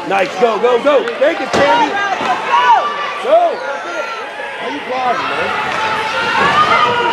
Nice, go, go, go. Take it, Tammy. Go. How you vlogging, man?